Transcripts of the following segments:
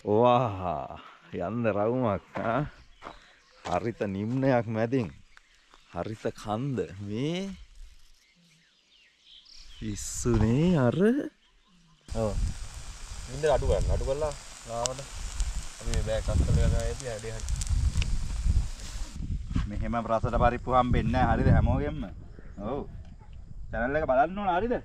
වහා යන්න රවුමක් හරිත නිම්නයක් මැදින් හරිත කන්ද මේ පිස්සුනේ අර ඔව් ඉන්න අඩු කරලා ගාවට අපි මේ බෑග් අස්සල ගාලා ඇදී හැඩේ හරි මෙහෙම රසට පරිප්පු හම්බෙන්නේ නැහැ හරිද හැමෝගෙම ඔව් channel එක බලන්න ඕන හරිද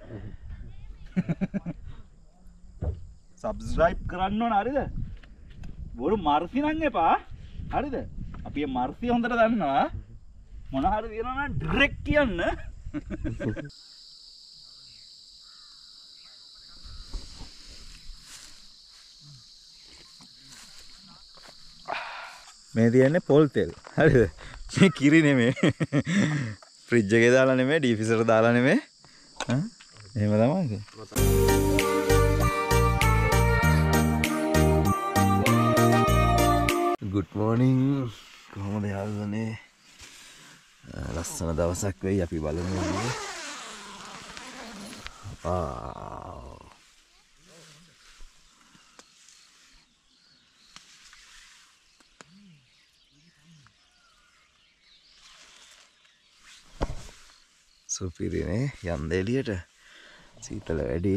subscribe කරන්න ඕන හරිද බොරු මර්සි නම් එපා හරිද අපි මේ මර්සි හොඳට දන්නවා මොන හරි දිනනවා නම් ඩිරෙක්ට් කියන්න මේ තියන්නේ පොල් තෙල් හරිද මේ කිරි නෙමෙයි ෆ්‍රිජ් එකේ දාලා නෙමෙයි ඩීෆ්‍රීසර් දාලා නෙමෙයි එහෙම තමයි good morning කොහොමද යාළුවනේ ලස්සන දවසක් වෙයි අපි බලමු සුපිරිනේ යන්න එළියට සීතල වැඩි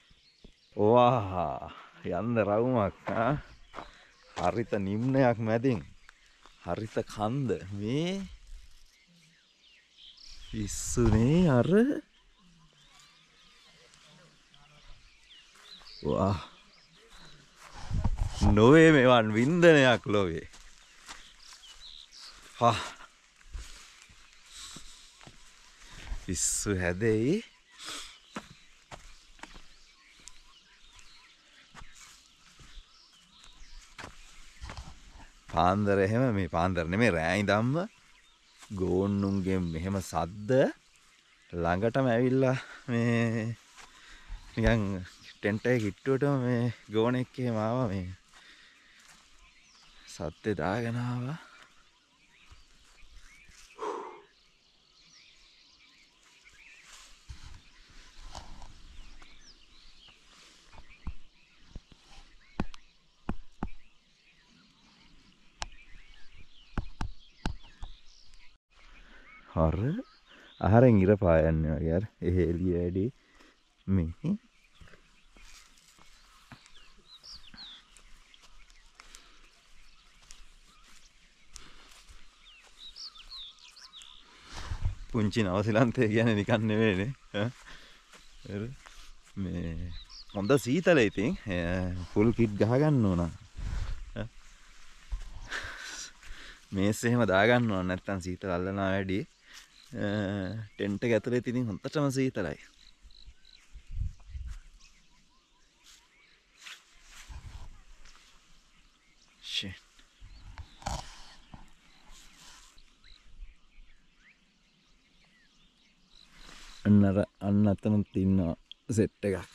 වහා යන්න රවුමක් හරිත නිම්නයක් මැදින් හරිත කන්ද මේ පිස්සුනේ අර වා නොවේ මෙවන් වින්දනයක් ලොවේ හා පිස්සු හැදෙයි පාන්දර එහෙම මේ පාන්දර නෙමෙයි රෑ ඉඳන්ම ගෝන්නුන්ගේ මෙහෙම සද්ද ළඟටම ඇවිල්ලා මේ නිකන් ටෙන්ට් එකේ කිට්ටුවටම මේ ගෝනෙක් එහෙම ආවා මේ සද්දේ දාගෙන ආවා හර අහරෙන් ඉර පායන්නේ වගේ අර එහෙ එළිය වැඩි මේ පුංචි නවසිලන්තය කියන්නේ නිකන් නෙවෙයිනේ ඈ මේ හොඳ සීතල ඉතින් ෆුල් කිට් ගහගන්න ඕන මේස් එහෙම දාගන්න ඕන නැත්තම් සීතල අල්ලනවා වැඩි ටෙන්ට් එක ඇතුලේ ඉතින් හොඳටම සීතලයි shit අන්න අතන තින්නවා සෙට් එකක්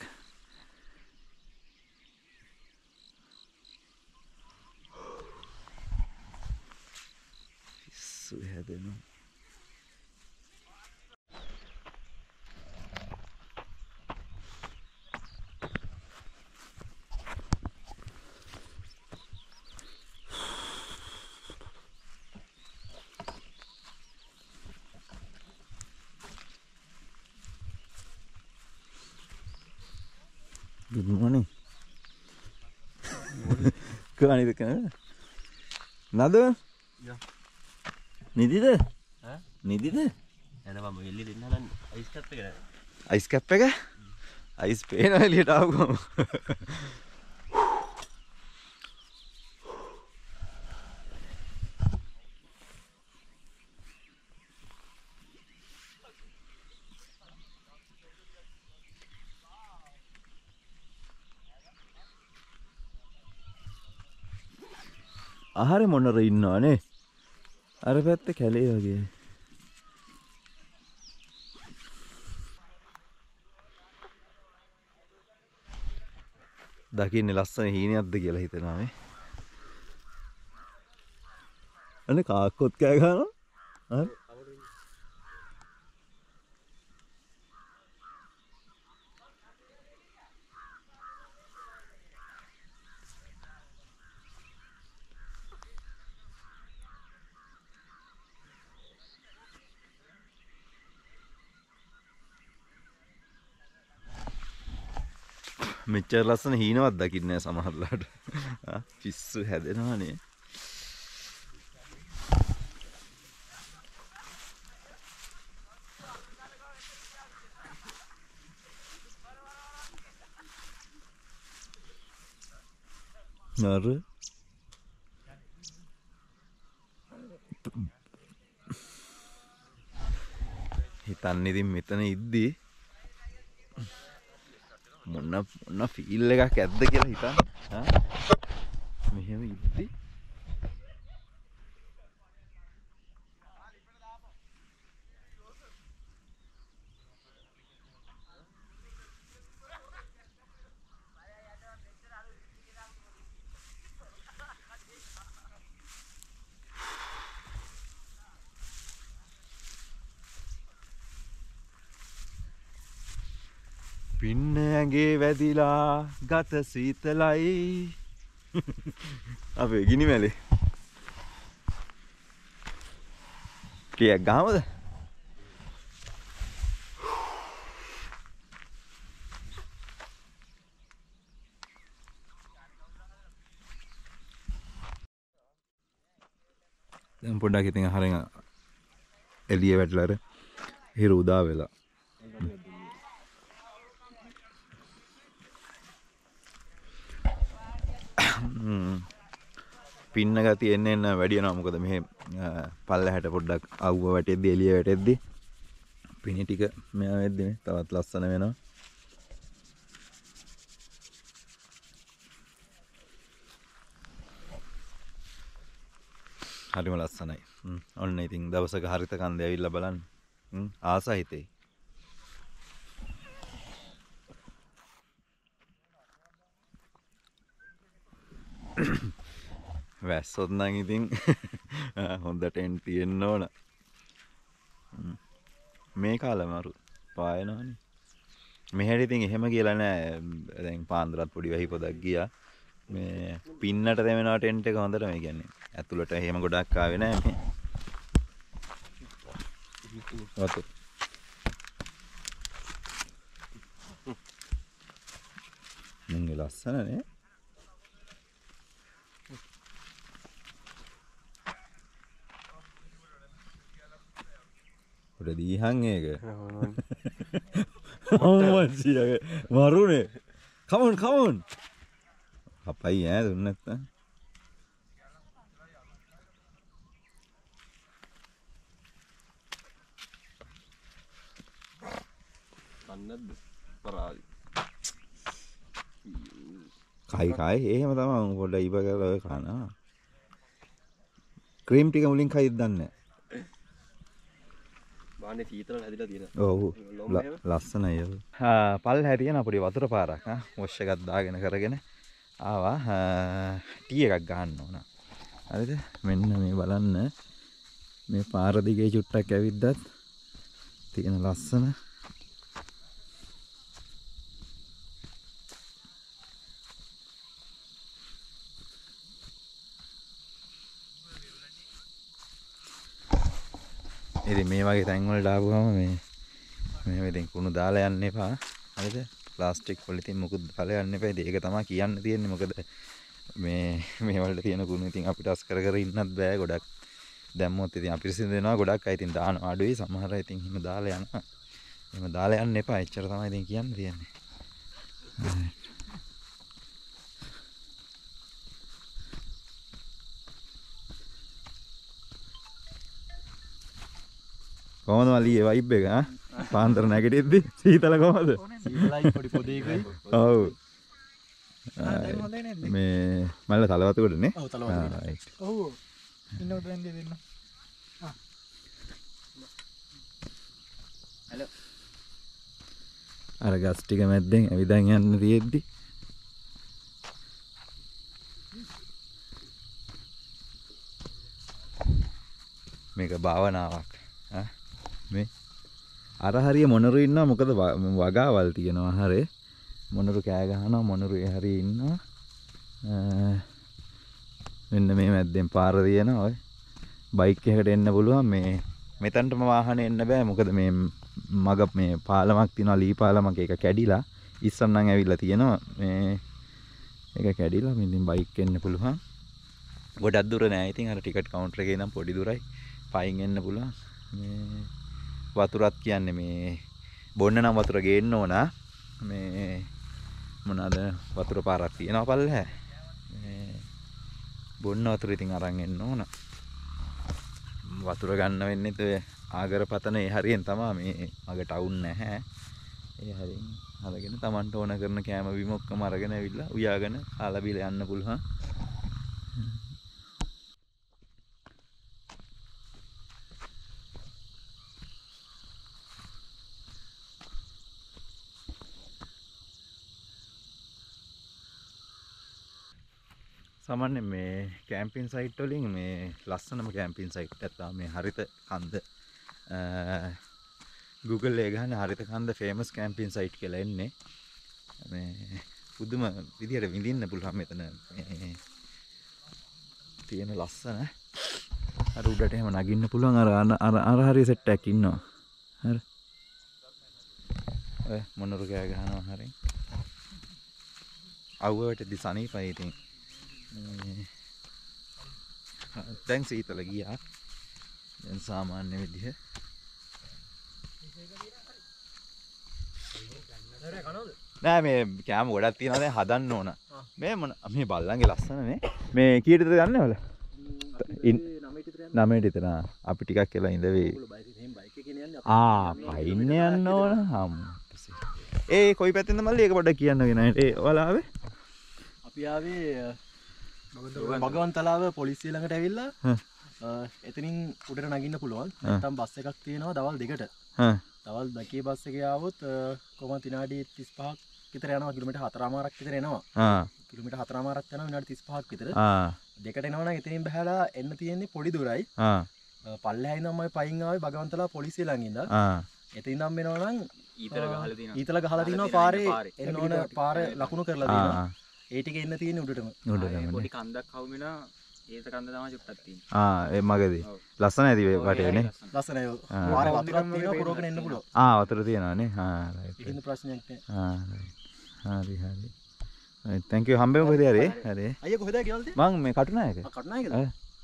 පිස්සු හැදෙනවා good morning kau ni dekat nada ya nidida nidida එනවා මම එල්ලි දෙන්න හදන්නේ අයිස් කප් එක ice cap එක ice පේනවා එළියට ආවම ආහාරේ මොනර ඉන්නවනේ අර පැත්තේ කැලේ වගේ දකින්නේ ලස්සන හීනයක්ද කියලා හිතනවා මේ අනේ කාක්කොත් කෑ ගහනවා හරි මෙච්චර ලස්සන හීනවත් දකින්නේ නැහැ සමහරලාට. පිස්සු හැදෙනවානේ. නර හිතන්නේ ඉතින් මෙතන ඉද්දී මොන ෆීල් එකක් ඇද්ද කියලා හිතන්න. මෙහෙම ඉද්දී පින්න ඇගේ වැදිලා ගත සීතලයි. අපේ ගිනි මැලේ ටිකක් ගහමද? දැන් පොඩ්ඩක් ඉතින් හරිය එළිය වැටලා අර හිරු උදා වෙලා. පින්න ගතිය එන්න වැඩි වෙනවා. මොකද මෙහෙ පල්ලෙහාට පොඩ්ඩක් අවුව වැටෙද්දි එළිය වැටෙද්දි පිණි ටික මෙයා වෙද්දි මේ තවත් ලස්සන වෙනවා. හරිම ලස්සනයි. ඔන්න ඉතින් දවසක හරිත කන්දේ ඇවිල්ලා බලන්න. ආසහිතේ. වැස්සොත් නම් ඉතින් හොඳට එන් තියෙන්න ඕන. මේ කාලෙමරු පායනවනේ. මෙහෙට ඉතින් එහෙම කියලා නෑ. දැන් පාන්දරත් පොඩි වෙහි පොදක් ගියා. මේ පින්නට දෙවෙනවා ටෙන්ට් එක හොඳට. මේ කියන්නේ ඇතුළට එහෙම ගොඩක් ආවේ නෑ මේ. වතු. මුංගේ ලස්සන නේ. උඩ දීහන් ඒක. අම්මච්චියගේ මරුනේ. come on. අපයි ඈ දුන්න නැත්තම්. අන්නද පරාදි. කයි එහෙම තමයි පොඩ්ඩ ඉබ කරලා ඔය කනවා. ක්‍රීම් ටික මුලින් කයිද දන්නේ නැහැ. බාන්නේ සීතල හැදිලා තියෙනවා. ඔව් ලස්සනයි. පල් හැරියන අපේ වතුර පාරක් වොෂ් එකක් දාගෙන කරගෙන ආවා. ටී එකක් ගන්න ඕන. හරිද? මෙන්න මේ බලන්න මේ පාර දිගේ චුට්ටක් ඇවිද්දත් තියෙන ලස්සන ඉතින් මේ වගේ තැන් වලට ආපුවම මේ ඉතින් කුණු දාලා යන්න එපා. හරිද? ප්ලාස්ටික් පොලිතින් මුකුත් දාලා යන්න එපා. ඒක තමයි කියන්න තියෙන්නේ. මොකද මේ වලට තියෙන කුණු ඉතින් අපිට අස් කර ඉන්නත් බෑ. ගොඩක් දැම්මොත් ඉතින් අපිරිසිදු වෙනවා. ගොඩක් අය ඉතින් දාන අඩුයි. සමහර අය ඉතින් හිම දාලා යනවා. එහෙම දාලා යන්න එපා. එච්චර තමයි ඉතින් කියන්න තියෙන්නේ. කොහොමද මල්ලී ඒ වයිබ් එක පාන්දර නැගිටිද්දි සීතල කොහමද? සීතලයි පොඩි පොදේකයි. ඔව්. මේ මල්ල තලවතුකටනේ. ඔව් තලවතුකට. ඔව්. ඉන්නකොට දැන් දෙන්න. හලෝ. අර ගස් ටික මැද්දෙන් ඇවිදන් යන්න තියෙද්දි මේක භාවනාවක්. මේ අර හරිය මොනරු ඉන්නවා. මොකද වගාවල් තියෙනවා. හරේ මොනරු කෑ ගහනවා. මොනරු ඒ හරිය ඉන්නවා. මෙන්න මේ මැද්දෙන් පාර තියෙනවා. ඔය බයික් එකකට එන්න පුළුවන්. මේ මෙතනටම වාහනේ එන්න බෑ. මොකද මේ මග මේ පාලමක් තියෙනවා. ලී පාලමක්. ඒක කැඩිලා ඉස්සම් නම් ඇවිල්ලා තියෙනවා මේ ඒක කැඩිලා මින් බයික් එන්න පුළුවන් ගොඩක් දුර නෑ ඉතින් අර ටිකට් කවුන්ටර් එකේ ඉඳන් පොඩි දුරයි පයින් එන්න පුළුවන් මේ වතුරත් කියන්නේ මේ බොන්න නම් වතුර ගේන්න ඕන මේ මොනවාද වතුර පාරක් තියෙනවා පල්ලෙහා මේ බොන්න වතුර ඉතින් අරන් එන්න ඕන වතුර ගන්න වෙන්නේ ඒ ආගරපතන ඒ හරියෙන් තමයි මේ මග ටවුන් නැහැ ඒ හරියෙන් අරගෙන Tamanට ඕන කරන කෑම බීම ඔක්කොම අරගෙන ඇවිල්ලා උයාගෙන කාලා බීලා යන්න පුළුවන් සාමාන්‍ය මේ කැම්පින් සයිට් වලින් මේ ලස්සනම කැම්පින් සයිට් එකක් තමයි මේ හරිත කන්ද Google එක ගහන හරිත කන්ද ෆේමස් කැම්පින් සයිට් කියලා එන්නේ මේ පුදුම විදියට විඳින්න පුළුවන් මෙතන මේ තියෙන ලස්සන අර උඩට එහෙම නගින්න පුළුවන් අර හරිය සෙට් එකක් ඉන්නවා හරි ඔය මොනරු ගෑ ගහනවා හරිය අවුවට සනීපයි ඉතින් දැන් සීතල ගියා දැන් සාමාන්‍ය විදිහ නෑ මේ කෑම ගොඩක් තියෙනවා දැන් හදන්න ඕන මේ මොන මේ බල්ලන්ගේ ලස්සනනේ මේ කීයටද යන්නේ වල 9ට විතර අපි ටිකක් කියලා ඉඳවේ පයින්න යන්න ඕන ඒ කොයි පැත්තෙන්ද මල්ලි ඒක පොඩ්ඩක් කියන්න ගෙන ඒ ඔයාලා ආවේ අපි ආවේ භගවන්තලාව පොලිසිය ළඟට ඇවිල්ලා එතනින් උඩට නගින්න පුළුවන් නැත්නම් බස් එකක් තියෙනවා දවල් 2ට දවල් 2 බස් එකේ ආවොත් කොහොමද විනාඩි 35ක් විතර යනවා කිලෝමීටර් 4මාරක් විතර එනවා කිලෝමීටර් 4මාරක් යනවා විනාඩි 35ක් විතර දෙකට එනවා නම් එතනින් බහලා එන්න තියෙන්නේ පොඩි දුරයි පල්ලෙහා ඉඳන් මම පයින් ආවේ භගවන්තලාව පොලිසිය ළඟ ඉඳන් එතනින් නම් වෙනවා නම් ඊතල ගහලා තියෙනවා පාරේ එන්න ඕන පාර ලකුණු කරලා තියෙනවා ඒ ටික එන්න තියෙන්නේ උඩටම පොඩි කන්දක් හවුමිනා ඒත කන්ද තමයි චුට්ටක් තියෙන්නේ ඒ මගදී ලස්සන ඇති වටේ නේ ලස්සනයි පාරේ වතුරක් තියෙනවා පුරවගෙන එන්න පුළුවන් වතුර තියෙනවානේ රයිට් ඒකින් ප්‍රශ්නයක් නැහැ හරි හරි thank you හම්බෙමු කොහෙද හරි හරි අයියා කොහෙද ගෙවල්ද මං මේ කටුනායක කටුනායකද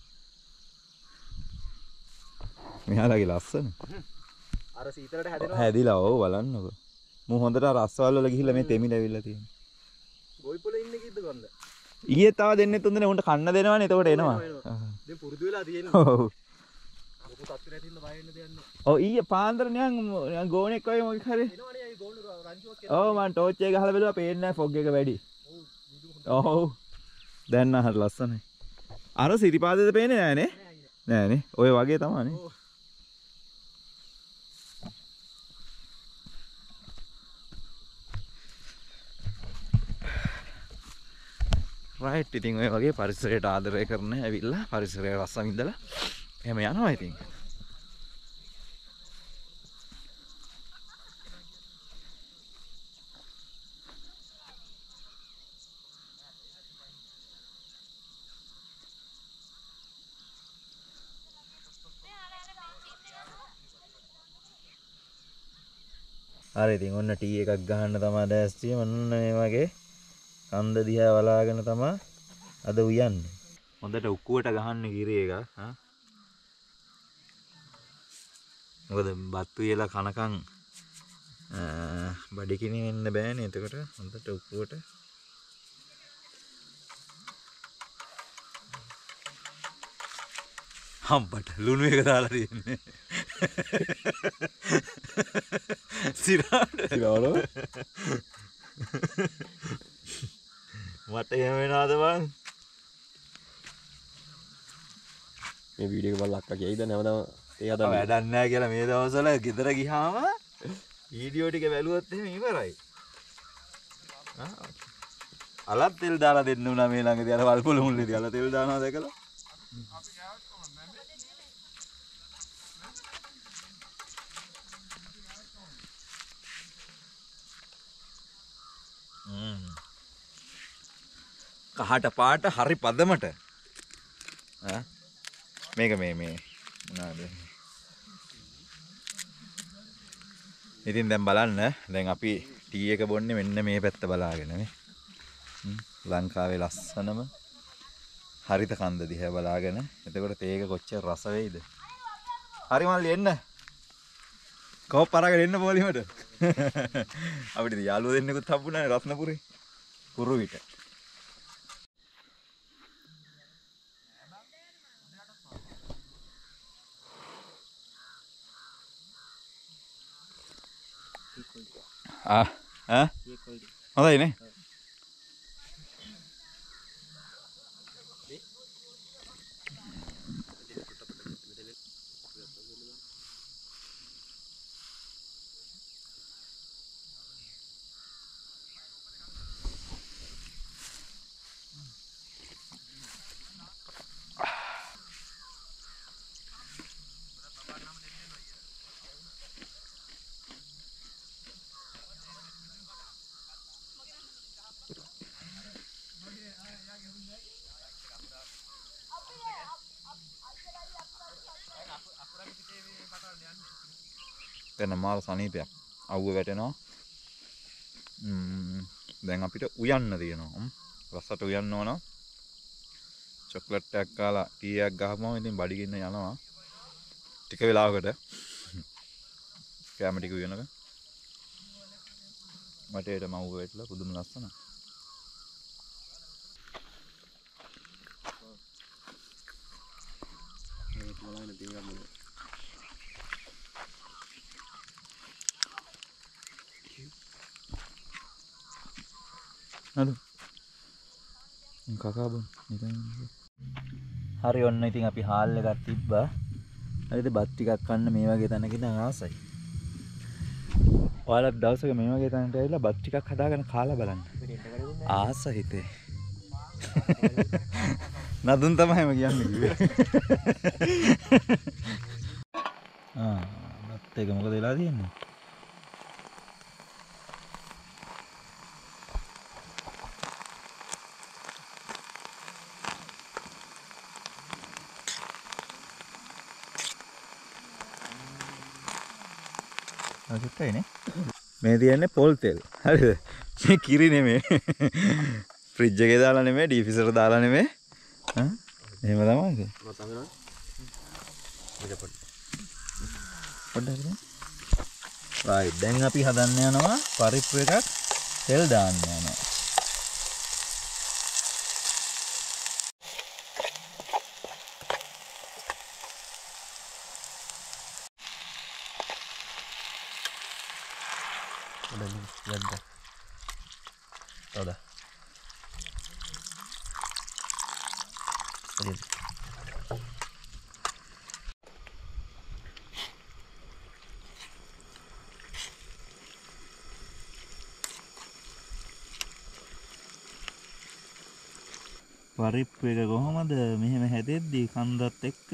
මෙහාලගේ ලස්සන අර සීතලට හැදෙනවා හැදිලා ඔව් බලන්නකෝ මු හොඳට රස්සවල් වල ගිහිල්ලා මේ තෙමිල ඇවිල්ලා තියෙනවා ගොයිපොළ ඉන්නේ කීයද ගන්ද ඊයේ තව දෙන්නේ තුන්දෙනා උන්ට කන්න දෙනවනේ එතකොට එනවා දැන් පුරුදු වෙලා තියෙනවා ඔව් ලොකු තත්ත්වයක් හින්දා බය වෙන්න දෙයක් නැහැ ඔව් ඊයේ පාන්දර නිකන් ගෝණෙක් වගේ මොකක් හරි එනවනේ අය ගෝණ රංචුවක් කියලා ඔව් මං ටෝච් එක ගහලා බැලුවා පේන්නේ නැහැ ෆොග් එක වැඩි ඔව් දැන් නම් හරි ලස්සනයි අර සිරිපාදේද පේන්නේ නැහනේ නෑනේ ඔය වගේ තමයිනේ රයිට් ඉතින් ඔය වගේ පරිසරයට ආදරය කරන ඇවිල්ලා පරිසරය රස විඳලා එහෙම යනවා ඉතින් හරි ඉතින් ඔන්න ටී එකක් ගහන්න තමයි දැස්තිය මොන්න මේ වගේ කන්ද දිහා බලාගෙන තමයි අද උයන්නේ. හොඳට උක්කුවට ගහන්න කිරි එක. මොකද බත් උයලා කනකන් බඩ කිනි වෙන්න බෑනේ. එතකොට හොඳට උක්කුවට හම්බට ලුණු එක දාලා තියෙන්නේ. සිරාට මට එහෙම වෙනවද බං? මේ වීඩියෝ එක බලලා අක්කා කියයිද නැවතම ඒ හදන්න වැඩක් නැහැ කියලා මේ දවස්වල ගෙදර ගියාම වීඩියෝ ටික බැලුවොත් එහෙම ඉවරයි. අලත් තෙල් දාලා දෙන්න උනා මේ ළඟදී අර වල්පොල මුල්ලේදී අල තෙල් දානවා දැකලා. කහට පාට හරි පදමට මේක මේ මොනවාද ඉතින් දැන් බලන්න දැන් අපි ටී එක බොන්නේ මෙන්න මේ පැත්ත බලාගෙන නේ. ලංකාවේ ලස්සනම හරිත කන්ද දිහා බලාගෙන. එතකොට තේ එක කොච්චර රස වෙයිද? හරි මල්ලි එන්න. කෝප් අරගෙන එන්න පොලිමට. අපිට යාළුවෝ දෙන්නෙකුත් හම්බුණානේ රත්නපුරේ. කුරු විට. හොඳයි නේ. දැන් මාර සනීපයක්. අවුව වැටෙනවා. දැන් අපිට උයන්න තියෙනවා. රසට උයන්න ඕන. චොක්ලට් එකක් කාලා ටී එකක් ගහපුවම ඉතින් බඩගින්න යනවා. ටික වෙලාවකට කැම ටික උයනක. වටේට මව්ව වැටලා පුදුම ලස්සනයි. Aduh. Kakak bun. Hari ඔන්න ඉතින් අපි හාල් එකක් තිබ්බා. හරිද බත් ටිකක් කන්න මේ වගේ තැනක ඉඳන් ආසයි. ඔයාලත් දවසක මේ වගේ තැනකට ඇවිල්ලා බත් ටිකක් හදාගෙන කාලා බලන්න. ආස හිතේ. නදුන් තමයිම කියන්නේ කිව්වේ. බත් එක මොකද වෙලා තියෙන්නේ? නේ මේ තියන්නේ පොල් තෙල්. හරිද? මේ කිරි නෙමෙයි. ෆ්‍රිජ් එකේ දාලා නෙමෙයි, ඩීෆ්‍රීසර් දාලා නෙමෙයි. එහෙම තමයි. පොඩ්ඩක් right දැන් අපි හදන්න යනවා පරිප්පු එකක් තෙල් දාන්න යනවා. Udah. පරිප්පු එක කොහමද මෙහෙම හැදෙද්දී කන්දත් එක්ක?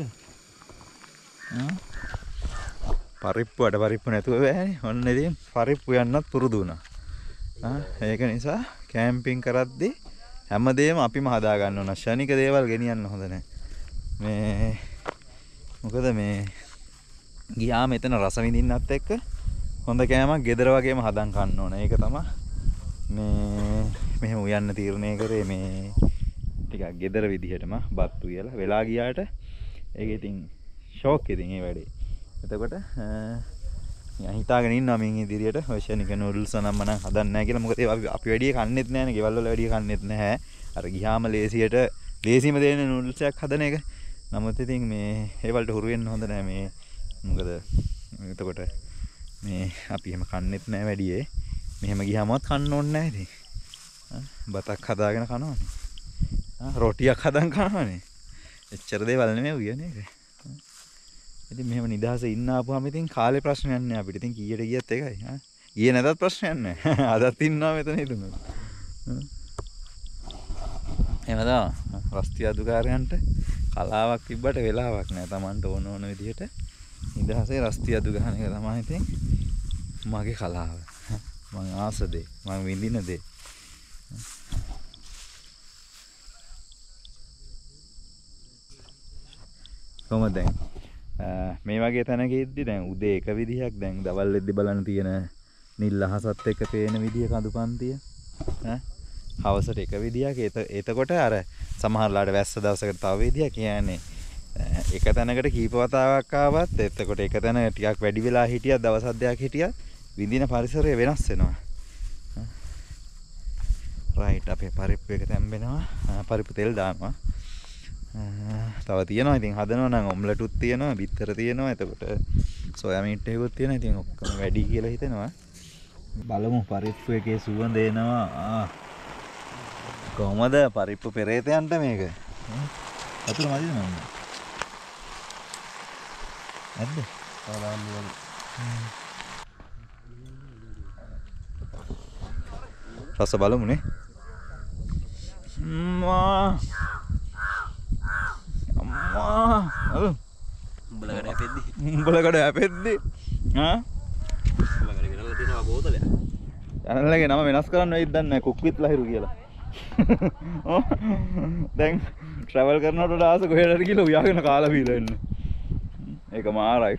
පරිප්පුවට පරිප්පු නැතුව බෑනේ. ඔන්න ඉතින් පරිප්පු යන්නත් පුරුදු වුණා. ඒක නිසා කැම්පින් කරද්දී හැමදේම අපිම හදා ගන්න ඕන. ශනික දේවල් ගෙනියන්න හොඳ නැහැ. මේ මොකද මේ ගියා මෙතන රස විඳින්නත් එක්ක හොඳ කෑමක් ගෙදර වගේම හදන් කන්න ඕන. ඒක තමයි මේ මෙහෙම උයන්න තීරණය කරේ මේ ටිකක් ගෙදර විදිහටම බත් උයලා වෙලා ගියාට ඒක ඉතින් ෂෝක් ඉතින් ඒ වැඩේ. එතකොට මම හිතාගෙන ඉන්නවා මින් ඉදිරියට ඔය ශනික නූඩල්ස් නම් මම හදන්නේ නැහැ කියලා. මොකද අපි වැඩි කන්නේත් නැහැ නේ. ගෙවල් වල වැඩි කන්නේත් නැහැ. අර ගියාම ලේසිම දෙන නූඩල්ස් එකක් හදන එක. නමුත් ඉතින් මේ ඒ වලට හුරු වෙන්න හොඳ නැහැ මේ. මොකද එතකොට මේ අපි එහෙම කන්නේත් නැහැ වැඩියේ. මෙහෙම ගියාමවත් කන්න ඕනේ නැහැ ඉතින්. බතක් හදාගෙන කනවනේ. රොටියක් හදන් කනවනේ. එච්චර දේවල් නෙමෙයි උයන්නේ ඒක. ඉතින් මෙහෙම නිදහසේ ඉන්න ආපුවාම ඉතින් කාලේ ප්‍රශ්නයක් නෑ අපිට. ඉතින් කීයට ගියත් එකයි. ගියේ නැතත් ප්‍රශ්නයක් නෑ. අදත් ඉන්නවා මෙතන ඉදුණා. එහෙම තමයි. රස්තිය අදුකාරයන්ට කලාවක් තිබ්බට වෙලාවක් නෑ. Tamanට ඕන විදිහට නිදහසේ රස්තිය අදු ගන්න එක තමයි ඉතින් මගේ කලාව. මම ආස දේ. මම විඳින දේ. කොහොමද දැන් මේ වගේ තැනක ඉද්දි දැන් උදේ එක විදිහක් දැන් දවල් වෙද්දි බලන්න තියෙන නිල් අහසත් එක්ක පේන විදිය කඳු පන්තිය. ඈ හවසට එක විදියක් එතකොට අර සමහරලාට වැස්ස දවසකට තව විදියක් කියන්නේ එක තැනකට කීප වතාවක් ආවත් එතකොට එක තැන ටිකක් වැඩි වෙලා හිටියත් දවස් අධ්‍යයක් හිටියත් විඳින පරිසරය වෙනස් වෙනවා. රයිට් අපේ පරිප්පු එක තැම්බෙනවා. පරිප්පු තෙල් දානවා. තව තියෙනවා ඉතින් හදනවා නම් ඔම්ලටුත් තියෙනවා බිත්තර තියෙනවා එතකොට සෝයා මීට් එකකුත් තියෙනවා ඉතින් ඔක්කොම වැඩි කියලා හිතෙනවා. බලමු පරිප්පු එකේ සුවඳ එනවා. කොහමද පරිප්පු පෙරේතයන්ට මේක? වතුර මදිද මම? නැද්ද? රස බලමුනේ. අම්මා උඹලකට හැපෙද්දි චැනල් එකේ නම වෙනස් කරන්න වෙයිද දන්නේ නැහැ කුක් විත් ලහිරු කියලා. දැන් ට්‍රැවල් කරනකොට ආස කොහෙද හරි කියලා උයාගෙන කාලා බීලා එන්න. ඒක මාරයි.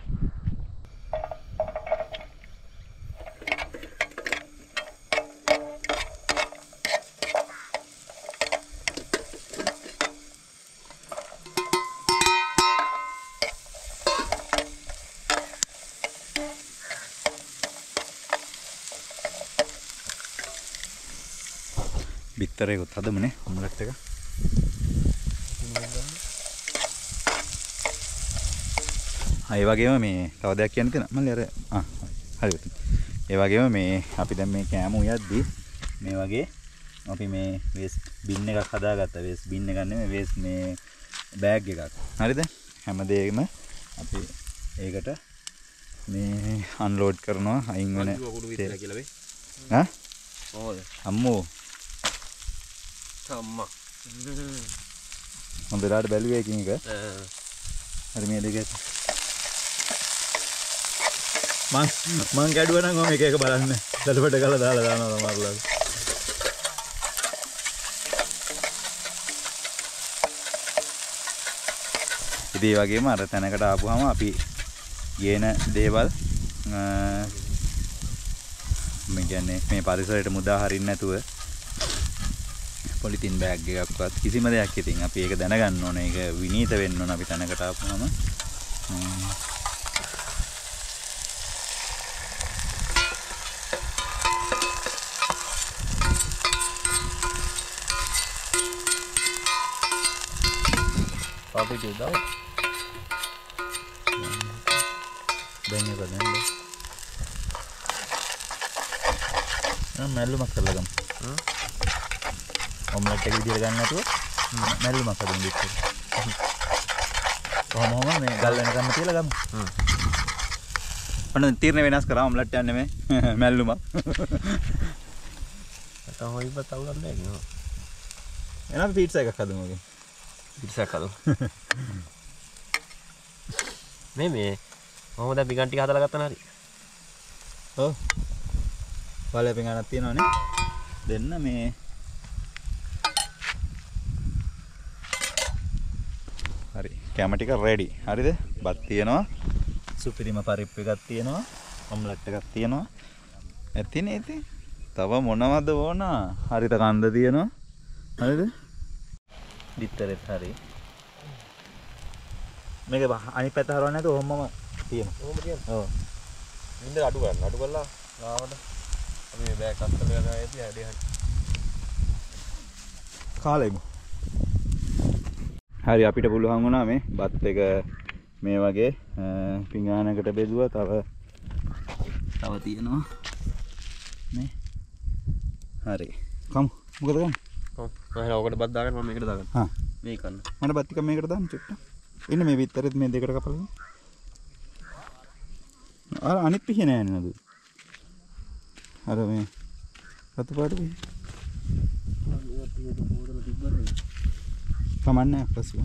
බිත්තරේකුත් හදමුනේ ඔම්ලට් එක. ඒ වගේම මේ තව දෙයක් කියන්න තියෙනවා මල්ලි අර හරියට. ඒ වගේම මේ අපි දැන් මේ කෑම උයද්දි මේ වගේ අපි මේ වේස්ට් බින් එකක් හදාගත්තා. වේස්ට් බින් එකක් නෙමෙයි වේස්ට් මේ බෑග් එකක්. හරිද? හැමදේම අපි ඒකට මේ අන්ලෝඩ් කරනවා අයින් වෙන කියලා වෙයි. ඈ? ඕද? අම්මෝ අම්මා හොඳට බැලුවේ එකින් එක. හරි මේ දෙක මං කැඩුවා නම් මම එක එක බලන්න. දලපට ගාලා දාලා දානවා සමහරවල්. ඉතින් ඒ වගේම අර තැනකට ආපුවාම අපි ගේන දේවල් මේ කියන්නේ මේ පරිසරයට මුදා හරින්න නැතුව පොලිතින් බෑග් එකක්වත් කිසිම දෙයක් ඉතින් අපි ඒක දැනගන්න ඕනේ. ඒක විනීත වෙන්න ඕන අපි තැනකට ආපුවම. අපි දෙදා දැන් ඒක දැන් මැල්ලුමක් කරලා ගමු. ඔම්ලට් එක විදියට ගන්න නැතුව මැල්ලුමක් හදමු දෙන්න. කොහොම මේ ගල් වෙනකම් තියලා ගමු. ඔන්න තීරණ වෙනස් කරා ඔම්ලට් යන්නේ මේ මැල්ලුමක්. තමයි ඉබත අවුලක් නැහැ නෝ. එහෙනම් පීට්සා එකක් හදමු ඔගේ. පිටසක් හදමු. මේ මොහොමද බිගන් ටික හදලා ගත්තා නේ හරි. ඔව්. වලේ පිඟානක් තියෙනවනේ. දෙන්න මේ හරි කැම ටික රෙඩි. හරිද? බත් තියෙනවා. සුපිරිම පරිප්පු එකක් තියෙනවා. ඔම්ලට් එකක් තියෙනවා. ඇතිනේ ඉතින්. තව මොනවද ඕන? හරිත කන්ද තියෙනවා. හරිද? බිත්තරෙත් හරි. මේක අනිත් පැත්ත හරවන්න නැතුව ඔහොමම තියෙනවා. ඕම තියෙනවා. ඔව්. ඉන්න අඩු ගන්න. අඩු කරලා ආවට අපි මේ බෑග් අස්සල ගාලා ඇදී ඇදී හරි. කාලෙමු. හරි අපිට පුළුවන් වුණා මේ බත් එක මේ වගේ පිඟානකට බෙදුවා. තව තියෙනවා නේ. හරි. කමු. මොකද ගන්න? ඔව්. මම ඔකට බත් දාගෙන මම මේකට දාගන්න. හා. මේ කන්න. මම බත් ටික මේකට දාන්න චුට්ට. ඉන්න මේ විතරෙත් මේ දෙකට කපලා. අර අනිත් පිහි නෑ නේද? අර මේ රතු පාට පිහි. කමන්නේ ප්‍රශ්න.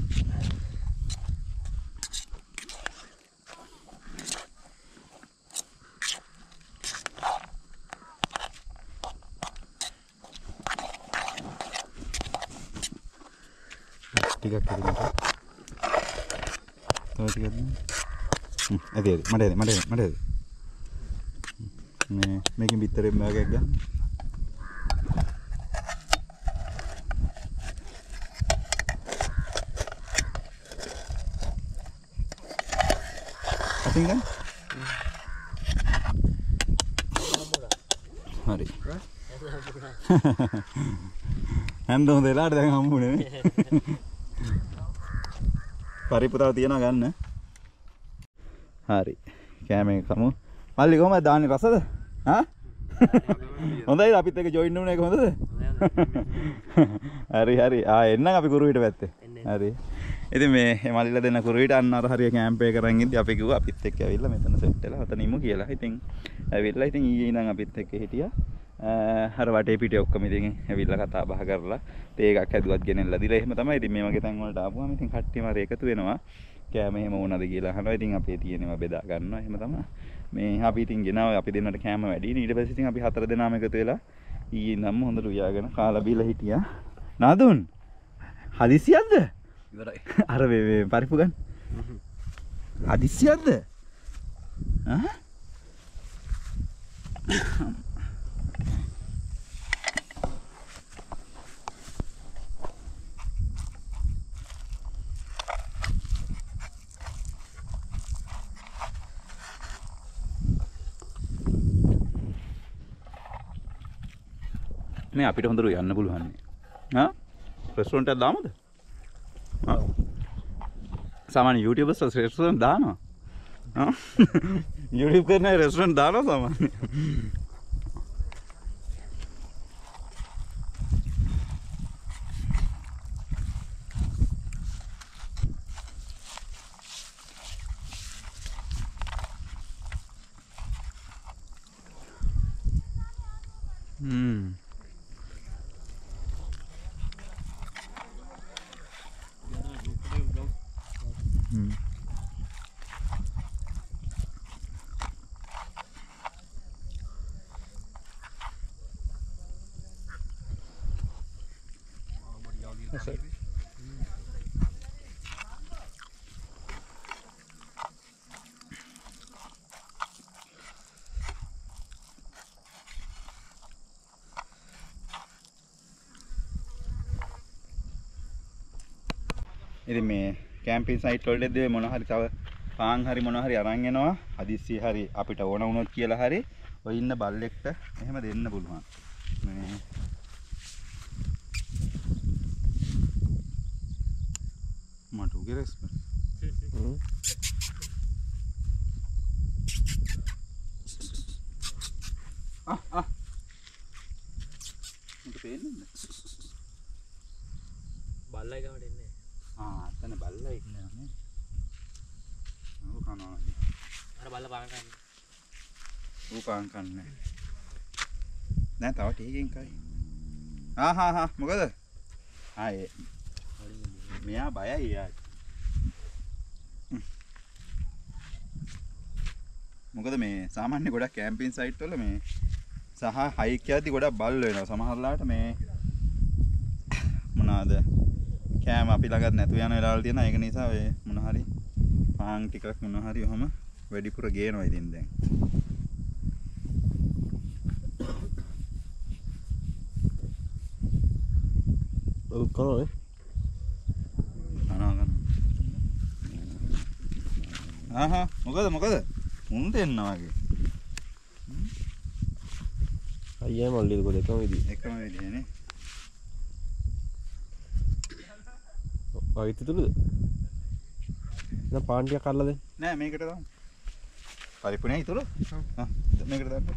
ටිකක් හරියට. තව ටිකක්. ඇදී මට මේ මේකෙන් පිටරෙම වගේක් ගන්න. අතින් ගන්න. හරි. හැන්ද හොඳ වෙලාවට දැන් හම්බුනේ නේ. පරිප්පු තව තියනවා ගන්න. හරි. කෑම එක කමු. මල්ලි කොහමද දාන්නේ රසද? හා? හොඳයි අපිත් එක්ක ජොයින් වුණ එක හොඳද? හරි හරි. එන්නම් අපි කුරුවිට පැත්තේ. හරි. ඉතින් මේ මල්ලිලා දෙන්න කුරුවිට අන්න අර හරිය කැම්ප් එක කරන් ඉඳි අපි කිව්වා අපිත් එක්ක ඇවිල්ලා මෙතන සෙට් වෙලා හතන ඉමු කියලා. ඉතින් ඇවිල්ලා ඉතින් ඊයේ ඉඳන් අපිත් එක්ක හිටියා. අර වටේ පිටේ ඔක්කොම ඉතින් ඇවිල්ලා කතා බහ කරලා තේ එකක් හැදුවත් ගෙනෙල්ලා දිලා එහෙම තමයි. ඉතින් මේ වගේ තැන් වලට ආපුවාම ඉතින් කට්ටියම අර එකතු වෙනවා. කෑම එහෙම වුණාද කියලා අහනවා. ඉතින් අපේ තියෙනවා බෙදා ගන්නවා. එහෙම තමයි. මේ අපි ඉතින් ගෙනාවා අපි දෙන්නට කෑම වැඩි නේ. ඊට පස්සේ ඉතින් අපි හතර දෙනාම එකතු වෙලා ඊයේ ඉඳන්ම හොඳට උයාගෙන කාලා බීලා හිටියා. නාදුන් හදිසියක්ද? ඉවරයි. අර මේ පරිප්පු ගන්න. හදිසියක්ද? ආ? මේ අපිට හොඳට යන්න පුළුවන් නේ. හා? රෙස්ටොරන්ට් එකක් දාමුද? හා? සාමාන්‍ය YouTubers රෙස්ටොරන්ට් දානවා. හා? YouTube කරන රෙස්ටොරන්ට් දානවා සාමාන්‍ය. ඉතින් මේ කැම්පින් සයිට් වලදී මොන හරි තව පාන් හරි මොන හරි අරන් එනවා. හදිස්සි හරි අපිට ඕන වුණොත් කියලා හරි ඔය ඉන්න බල්ලෙක්ට එහෙම දෙන්න පුළුවන්. මේ මට උගේ රෙස්පර්. මොකද පේන්නේ? බල්ලයි ගාවට එන්නේ. අතන බල්ලා ඉන්නවා නේ. ඌ කනවා. අර බල්ල පාන් කන්නේ. ඌ පාන් කන්නේ. නෑ තව ටිකකින් කයි. මොකද? ඒ මෙයා බයයි යා. මොකද මේ සාමාන්‍ය ගොඩක් කැම්පින් සයිට් වල මේ සහ හයික් යද්දි ගොඩක් බල්ලෝ වෙනවා. සමහරලාට මේ මොනවාද කෑම අපි ළඟත් නැතු යන වෙලාවල් තියෙනවා. ඒක නිසා ඔය මොන හරි පාන් ටිකක් මොන හරි ඔහම වැඩිපුර ගේනවා ඉතින් දැන්. ඔව් කරන්නේ. මොකද? මුන් දෙන්නා වගේ. අයියා මල්ලි දුක දෙකම විදිහ. එකම විදිහනේ. ආයිත් තුලද? දැන් පාන් ටික කරලා දෙන්න. නෑ මේකට දාන්න. පරිප්පුනේ ඉතුරු? මේකට දාන්න.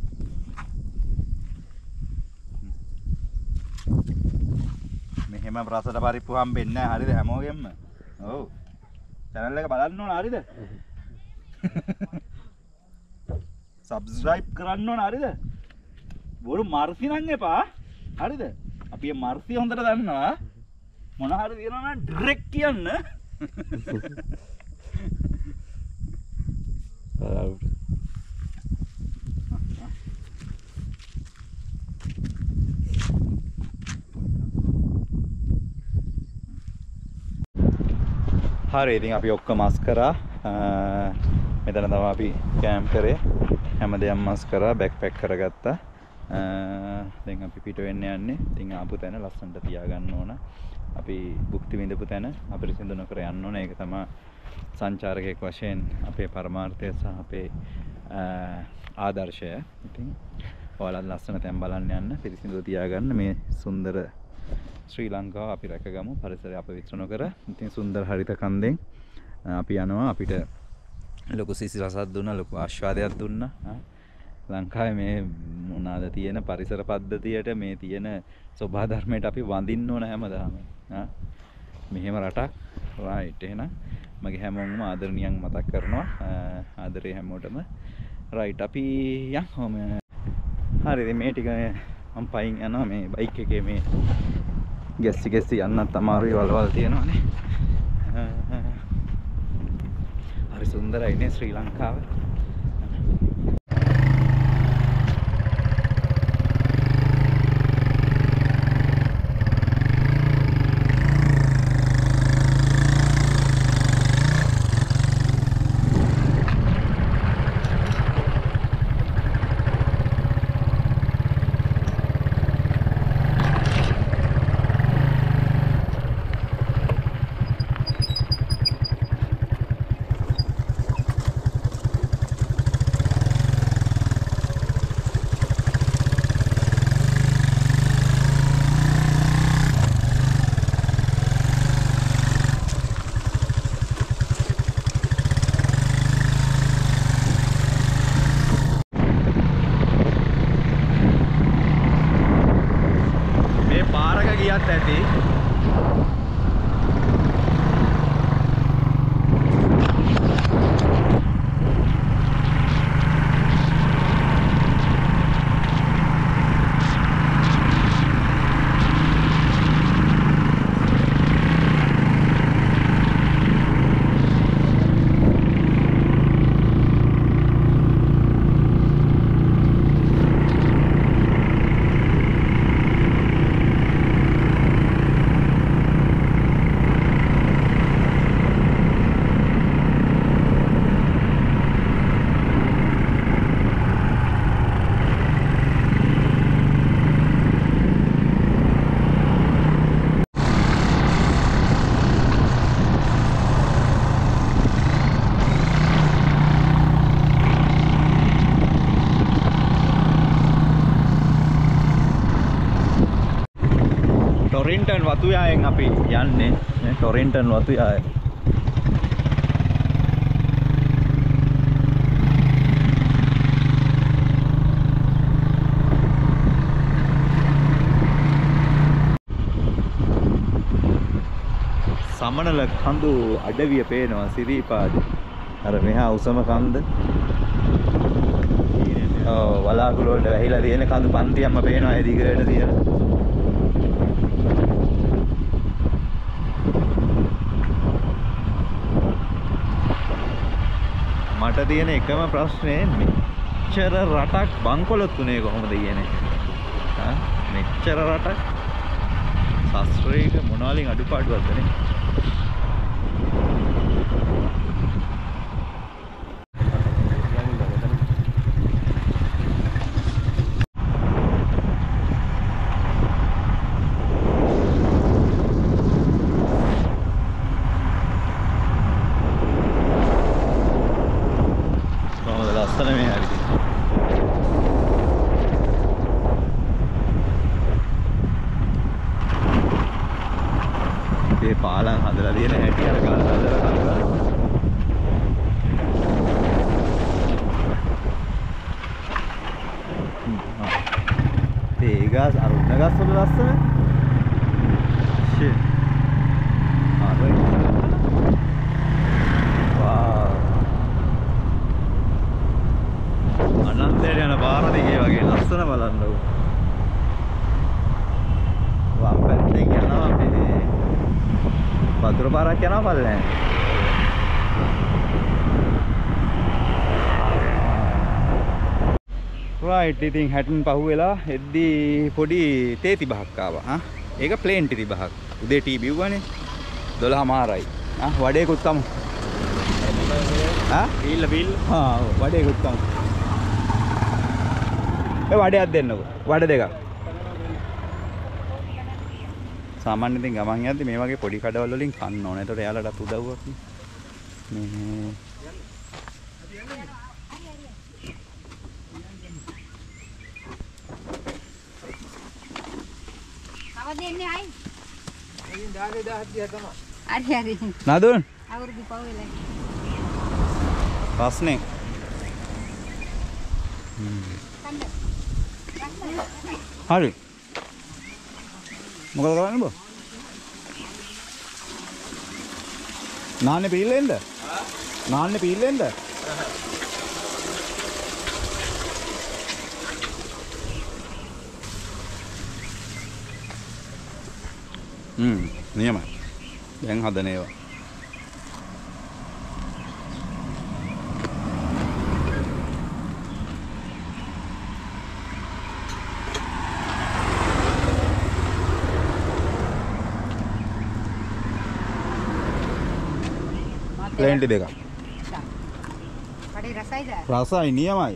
මෙහෙම රසට පරිප්පු හම්බෙන්නේ නැහැ හරිද හැමෝගෙම? ඔව්. channel එක බලන්න ඕන හරිද? subscribe කරන්න ඕන හරිද? බොරු මර්සි නම් එපා. හරිද? අපි මේ මර්සි හොඳට දන්නවා. මොන හරි දිනනවා නම් ඩිරෙක්ට් කියන්න. හරි ඉතින් අපි ඔක්කොම මස් කරා. මෙතන තමයි අපි කැම්ප් කරේ. හැමදේම මස් කරා බෑක්පැක් කරගත්තා. දැන් අපි පිට වෙන්න යන්නේ. ඉතින් ආපු තැන ලස්සනට තියාගන්න ඕන. අපි භුක්ති විඳපු තැන අපිරිසිදු නොකර යන්න ඕන. ඒක තමයි සංචාරකයෙක් වශයෙන් අපේ පරමාර්ථය සහ අපේ ආදර්ශය. ඉතින් ඔයාලා ලස්සන තැන් බලන්න යන්න, පිරිසිදුව තියාගන්න. මේ සුන්දර ශ්‍රී ලංකාව අපි රැකගමු, පරිසරය අපවිත්‍ර නොකර. ඉතින් සුන්දර හරිත කන්දෙන් අපි යනවා. අපිට ලොකු සිසිලසක් දුන්නා, ලොකු ආස්වාදයක් දුන්නා. ලංකාවේ මේ මොනවාද තියෙන පරිසර පද්ධතියට, මේ තියෙන සෝභා ධර්මයට අපි වඳින්න ඕන හැමදාම. මෙහෙම රටක්. රයිට්. එහෙනම් මගේ හැමෝම ආදරණීයන් මතක් කරනවා. ආදරේ හැමෝටම. රයිට්. අපි යන්න. හරි. ඉතින් මේ ටික මම පයින් යනවා. මේ බයික් එකේ මේ ගැස්සි යන්නත් අමාරුයි, වලවල් තියෙනවානේ. හරි සුන්දරයි නේ ශ්‍රී ලංකාව. ඇති ටොරින්ටන් වතුයායෙන් අපි යන්නේ ටොරින්ටන් වතුයාය. සමනල කඳු අඩවිය පේනවා සිරිපාද. අර මෙහා උසම කන්ද. ඔව් වලාකුළු වලට වැහිලා තියෙන කඳු පන්තියක්ම පේනවා ඒ දිගට තියෙන. මට තියෙන එකම ප්‍රශ්නේ මෙච්චර රටක් බංකොලොත් උනේ කොහොමද කියන්නේ? මෙච්චර රටක් ශාස්ත්‍රීය මොනවාලින් අඩුපාඩුවක්ද නේ? පාලම් හදලා තියෙන හැටි අර ගල් හදලා ඒ ගස් අරුණ ගස් වල ලස්සන ෂිට් ආරයි වාව් අනන්තයට යන පාර දිගේ වගේ ලස්සන බලන්නකෝ වම් පැත්තෙන් යනවා මේ වතුර පාරක් යනවා පල්ලෙන්. රයිට් ඉතින් 60න් පහුවෙලා එද්දී පොඩි තේ 35ක් ආවා. ඒක ප්ලේන් තේ 35ක්. උදේ ටී බිව්වනේ 12:00යි. වඩේකුත් කමු. බීල්ල. වඩේකුත් කමු. ඒ වඩයක් දෙන්නකෝ. වඩ දෙකක්. සාමාන්‍යයෙන් ඉතින් ගමන් යද්දි මේ වගේ පොඩි කඩවල වලින් කන්න ඕනේ. ඒතකොට එයාලටත් උදව්වක් නේ. මේ දෙන්නේ අය. ඉතින් දාගේ 1000 තමයි. හරි හරි. නදුන්. අවුරුදු පවෙලා. ප්‍රශ්නේ. හරි. මොකද කරන්නේ බෝ? නාන්නේ පීල්ලෙන්ද? නාන්නේ පීල්ලෙන්ද? නියමයි. දැන් හදන ඒවා. ප්ලේන්ටි දෙකක්. කඩේ රසයිද? රසයි නියමයි.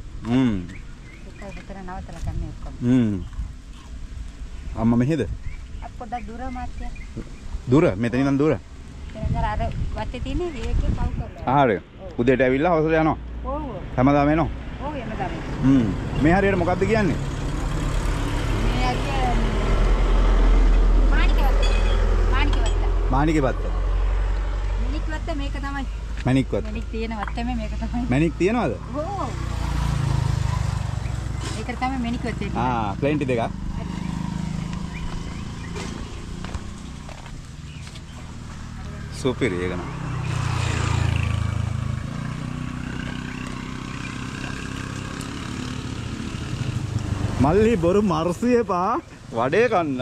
ඒක විතර නවතලා කන්නේ ඔක්කොම. අම්මා මෙහෙද? පොඩ්ඩක් දුර මාත්‍ය. දුර? මෙතන ඉඳන් දුර? එතන අර වත්තේ තියෙන ඒකේ පව් කරලා. හරි. උදේට ඇවිල්ලා හවසට යනවා. ඔව්. හැමදාම එනවා. ඔව් හැමදාම. මේ හරියට මොකද්ද කියන්නේ? මේ අර මාණිකවත්ත. මාණිකවත්ත. මණික්වත්ත මේක තමයි. මණික්වත්ත. මණික් තියෙන වත්තේ මේක තමයි. මණික් තියනවද? ඔව්. ඒකට තමයි මණික්වත්ත කියන්නේ. ප්ලේන්ටි දෙකක්. සුපිරි ඒක නම්. මල්ලි බොරු මර්සිය පා වඩේ කන්න.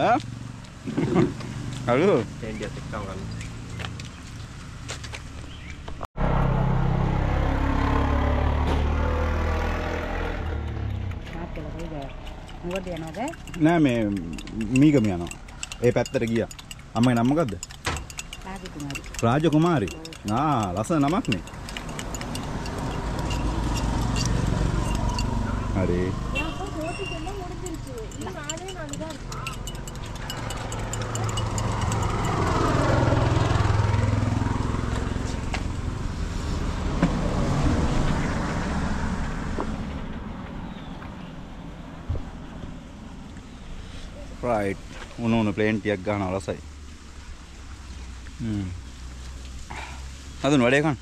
හලෝ. ටෙන්ඩියත් එක්කම ගන්න. මොකද යනවද? නෑ මේ මීගම යනවා. ඒ පැත්තට ගියා. අම්මගේ නම මොකද්ද? රාජකුමාරි. ලස්සන නමක් නේ. හරි. right. උණු ප්ලේන් ටිකක් ගන්නවා රසයි. අදුන් වැඩේ කන්න.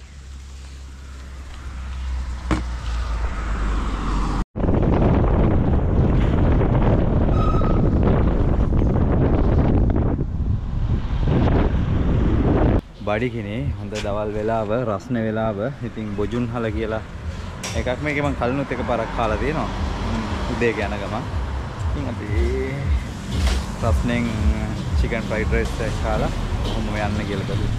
බඩිකිනේ හොඳ දවල් වෙලාව රස්න වෙලාව ඉතින් බොජුන්හල කියලා එකක් මේක මම කලිනුත් එකපාරක් කාලා තියෙනවා. උදේ යන ගමන්. ඉතින් අපි රස්නෙන් චිකන් ෆ්‍රයිඩ් රයිස් එකක් කාලා කොහොම යන්න කියලා බැලුවා.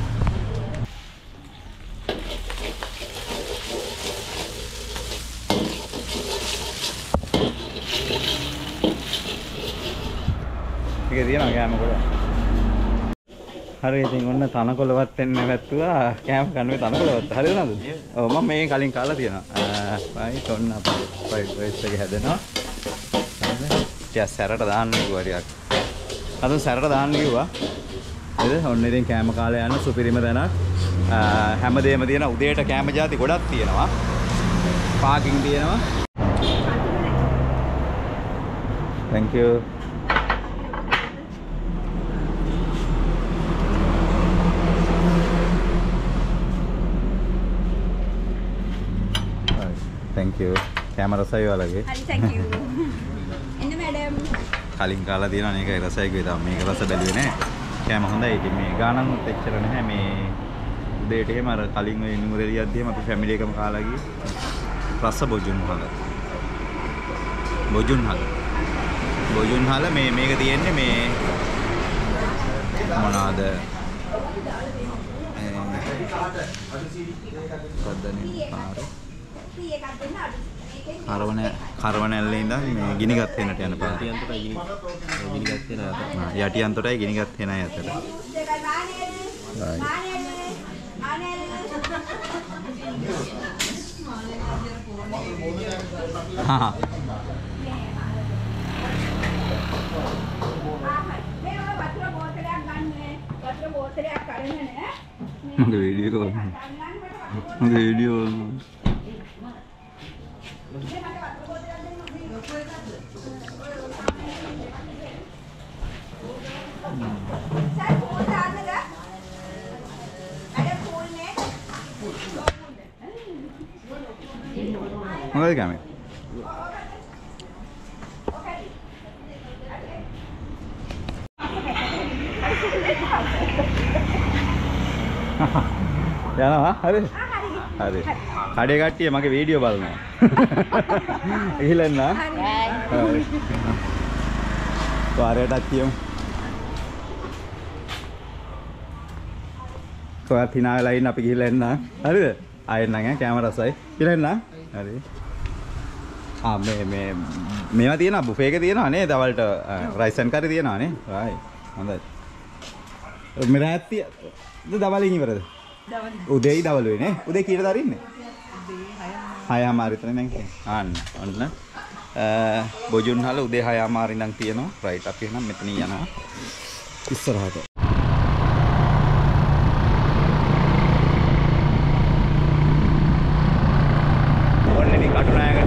ටික තියෙනවා කෑම කොට. හරි ඉතින් ඔන්න තනකොළවත් එන්න නැවැත්තුවා කෑම කන්නේ තනකොළවත්. හරිද නේද? ඔව් මම මේ කලින් කාලා තියෙනවා. right ඔන්න අපේ ෆ්‍රයිඩ් රයිස් එක හැදෙනවා. ටික සැරට දාන්න කිව්වා ටිකක්. අද සැරට දාන්න කිව්වා. නේද? ඔන්න ඉතින් කෑම කාලා යන සුපිරිම තැනක්. හැමදේම තියෙන උදේට කෑම ಜಾති ගොඩක් තියෙනවා. පාකින් තියෙනවා. thank you. thank you. Camera සයි වලගේ. හරි thank you. එන්න මැඩම්. කලින් කාලා තියෙනවා මේකයි රසයි කිව්වා. මේක රස බැලුවේ නෑ. කෑම හොඳයි. ඉතින් මේ ගානන්නුත් එච්චර නැහැ. මේ උදේට එහෙම අර කලින් ඔය නුරෙලියක්දී එහෙම අපි ෆැමිලි එකම කාලා ගියේ. රස බොජුන්හල. බොජුන්හල මේක තියෙන්නේ මේ මොනවාද? කරවනැල්ලේ ඉඳන් මේ ගිනිගත් වෙනට යන පාර. යටියන්තොටයි ගිනිගත් වෙනයි අතර. මගේ වීඩියෝ මගේ වීඩියෝ මොකද කැමේ යනවා හරි හරි කඩේ කට්ටිය මගේ වීඩියෝ බලනවා ගිහලා එන්න හරි වාරයටත් කියමු කොහත් hina වෙලා ඉන්න අපි ගිහලා එන්න හරිද ආයෙත් නම් කැමරා රසයි ගිහලා එන්න හරි මේවා තියෙනවා බුෆේ එක තියෙනවා නේ දවල්ට රයිස් ඇන් කරි තියෙනවා නේ රයි හොඳයි මෙරාත්තිය දවල්ින් ඉවරද උදේයි දවල් වෙන්නේ උදේ කීයටද අරින්නේ උදේ 6:00 විතර නම් ආන්න ඔන්න බොජුන්හල උදේ 6:00 ඉඳන් තියෙනවා රයිට් අපි එහෙනම් මෙතනින් යනවා ඉස්සරහට ඔන්න ඉතින් කටුනායක